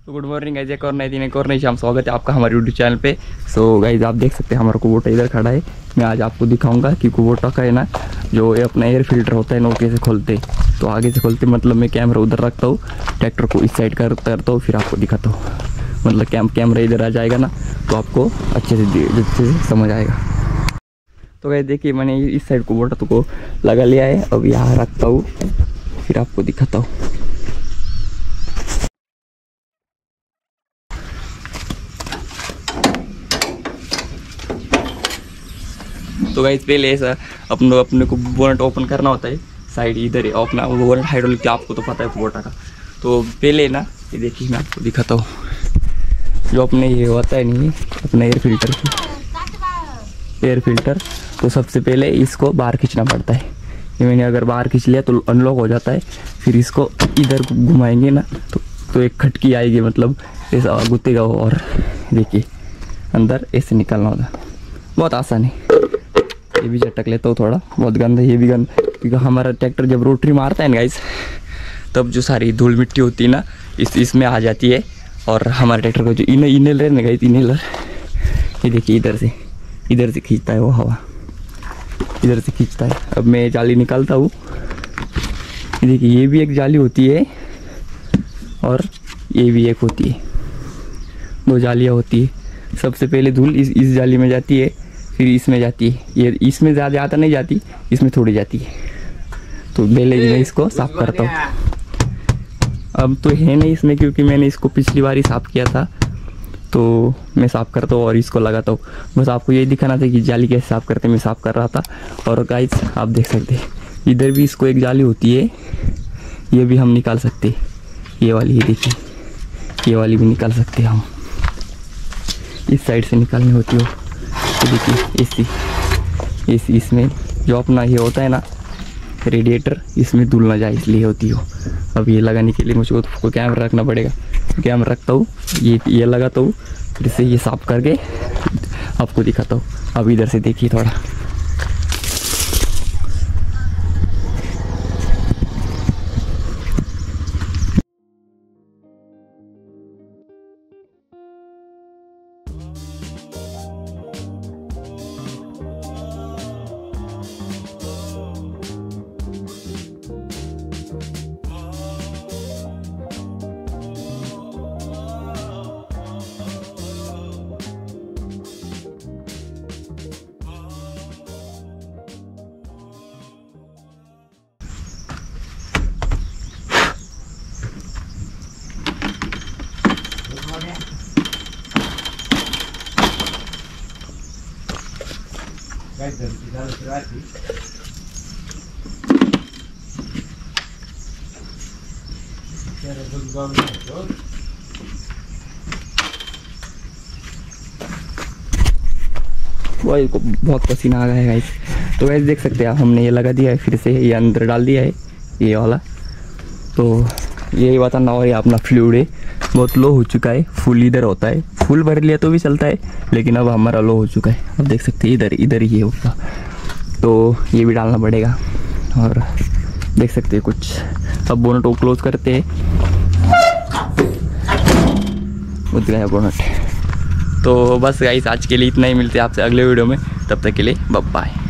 तो good morning guys, एक और नए दिन एक और नई शाम स्वागत है आपका हमारे यूट्यूब चैनल पे। सो गाइस आप देख सकते हैं हमारा कुबोटा इधर खड़ा है। मैं आज आपको दिखाऊंगा कि कुबोटा का है ना जो ये अपना एयर फिल्टर होता है ना वो कैसे खोलते। तो आगे से खोलते मतलब मैं कैमरा उधर रखता हूँ, ट्रैक्टर को इस साइड करता हूँ, फिर आपको दिखाता हूँ। मतलब कैमरा इधर आ जाएगा ना तो आपको अच्छे से समझ आएगा। तो गाइस देखिए मैंने इस साइड कुबोटा को लगा लिया है, अब यहाँ रखता हूँ फिर आपको दिखाता हूँ। तो गाइस पहले ऐसा अपने को बोनट ओपन करना होता है, साइड इधर है अपना बोनट हाइड्रोलिक का, आपको तो पता है कुबोटा का। तो पहले ना ये देखिए मैं आपको दिखाता हूँ, जो अपने ये होता है नहीं अपना एयर फिल्टर, तो सबसे पहले इसको बाहर खींचना पड़ता है। ये मैंने अगर बाहर खींच लिया तो अनलॉक हो जाता है। फिर इसको इधर घुमाएंगे ना तो एक खटकी आएगी, मतलब ऐसा गुतेगा वो, और देखिए अंदर ऐसे निकालना होता है। बहुत आसान है। ये भी झटक लेता हूँ थोड़ा, बहुत गंदा है ये भी गंदा, क्योंकि हमारा ट्रैक्टर जब रोटरी मारता है ना गाइस तब जो सारी धूल मिट्टी होती है ना इसमें आ जाती है। और हमारे ट्रैक्टर का जो इनहेलर है ना गाइस, इनहेलर ये देखिए इधर से खींचता है वो हवा, इधर से खींचता है। अब मैं जाली निकालता हूँ, ये देखिए ये भी एक जाली होती है और ये भी एक होती है, दो जालियाँ होती है। सबसे पहले धूल इस जाली में जाती है, फिर इसमें जाती है। ये इसमें ज़्यादा नहीं जाती, इसमें थोड़ी जाती है। तो पहले मैं इसको साफ़ करता हूँ। अब तो है नहीं इसमें, क्योंकि मैंने इसको पिछली बार ही साफ़ किया था, तो मैं साफ़ करता हूँ और इसको लगाता हूँ। बस आपको यही दिखाना था कि जाली कैसे साफ़ करते हैं, मैं साफ़ कर रहा था। और गाइस आप देख सकते हैं इधर भी इसको एक जाली होती है, ये भी हम निकाल सकते हैं। ये वाली ये देखिए, ये वाली भी निकाल सकते हैं हम, इस साइड से निकालनी होती हो। तो देखिए एसी इसमें जो अपना ये होता है ना रेडिएटर, इसमें धूल ना जाए इसलिए होती हो। अब ये लगाने के लिए मुझको तो कैमरा रखना पड़ेगा, कैमरा रखता हूँ, ये लगाता हूँ, फिर से ये साफ करके आपको दिखाता हूँ। अब इधर से देखिए थोड़ा, वही को बहुत पसीना आ गया है गाइस। तो गाइस देख सकते हैं आप, हमने ये लगा दिया है, फिर से ये अंदर डाल दिया है ये वाला। तो यही बताना, और ये अपना फ्लूइड है बहुत लो हो चुका है, फुल इधर होता है, फुल भर लिया तो भी चलता है, लेकिन अब हमारा लो हो चुका है। अब देख सकते हैं इधर ही होगा, तो ये भी डालना पड़ेगा। और देख सकते हैं कुछ, अब बोनट को क्लोज करते हैं, उठ गया बोनट। तो बस गाइस आज के लिए इतना ही, मिलते हैं आपसे अगले वीडियो में, तब तक के लिए बाय बाय।